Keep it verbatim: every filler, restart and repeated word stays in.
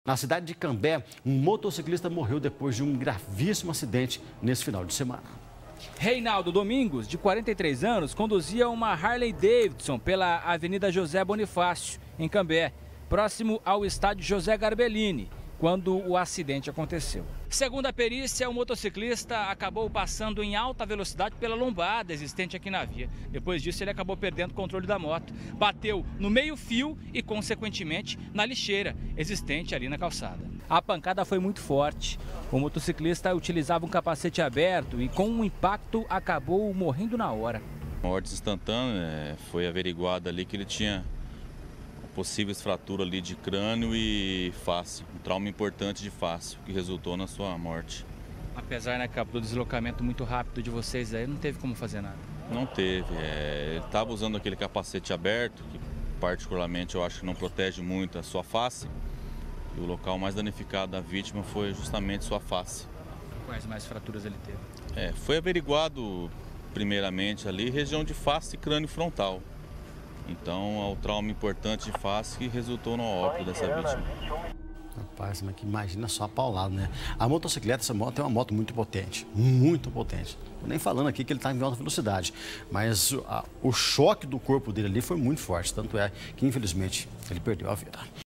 Na cidade de Cambé, um motociclista morreu depois de um gravíssimo acidente nesse final de semana. Reinaldo Domingos, de quarenta e três anos, conduzia uma Harley Davidson pela Avenida José Bonifácio, em Cambé, próximo ao estádio José Garbellini, quando o acidente aconteceu. Segundo a perícia, o motociclista acabou passando em alta velocidade pela lombada existente aqui na via. Depois disso, ele acabou perdendo o controle da moto. Bateu no meio-fio e, consequentemente, na lixeira existente ali na calçada. A pancada foi muito forte. O motociclista utilizava um capacete aberto e, com um impacto, acabou morrendo na hora. Morte instantânea, foi averiguado ali que ele tinha possíveis fraturas ali de crânio e face, um trauma importante de face, que resultou na sua morte. Apesar, né, do deslocamento muito rápido de vocês aí, não teve como fazer nada? Não teve, é, ele estava usando aquele capacete aberto, que particularmente eu acho que não protege muito a sua face, e o local mais danificado da vítima foi justamente sua face. Quais mais fraturas ele teve? É, foi averiguado primeiramente ali região de face e crânio frontal. Então, é o trauma importante de face que resultou no óbito dessa vítima. Rapaz, mas que imagina só a paulada, né? A motocicleta, essa moto é uma moto muito potente, muito potente. Tô nem falando aqui que ele está em alta velocidade, mas a, o choque do corpo dele ali foi muito forte, tanto é que, infelizmente, ele perdeu a vida.